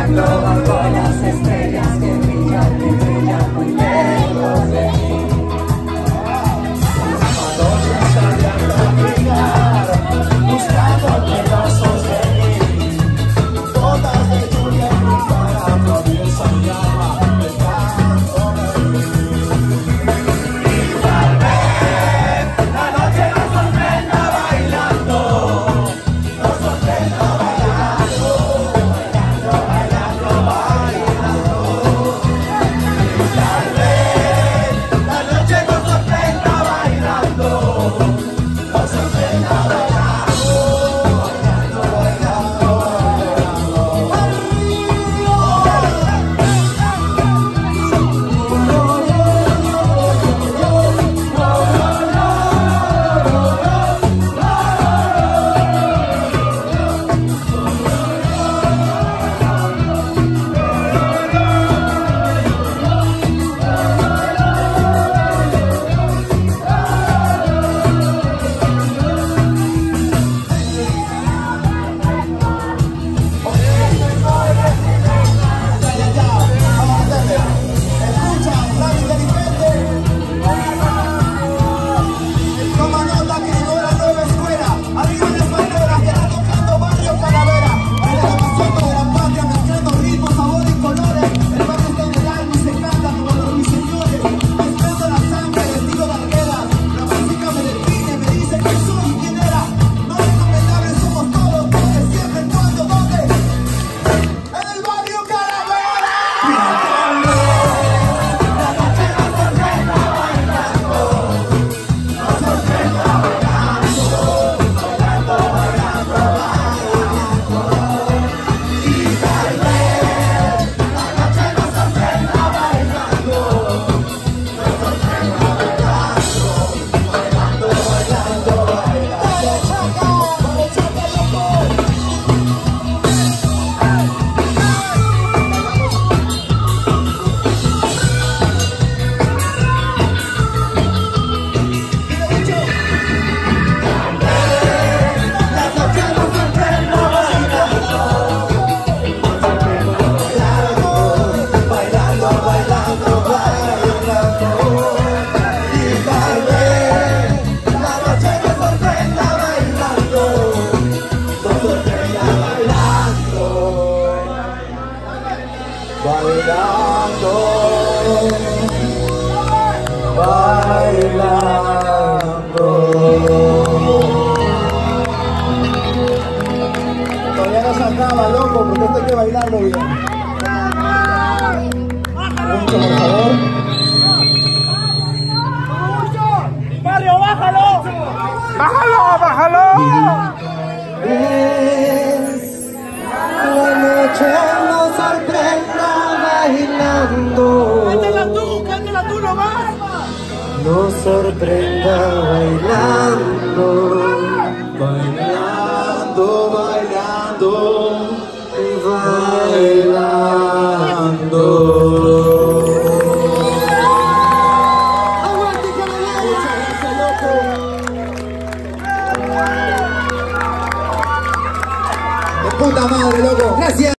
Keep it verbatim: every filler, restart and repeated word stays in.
bailando, bailando. Todavía no se acaba, loco, porque esto hay que bailarlo bien. Mucho, por favor. ¡Mario, bájalo! ¡Bájalo, bájalo! La noche nos sorprenda bailando. ¡Cántala tú, cántala tú nomás! Nos sorprenda bailando, bailando, bailando, bailando. ¡Aguante, caballero! Muchas gracias, loco. De puta madre, loco. Gracias.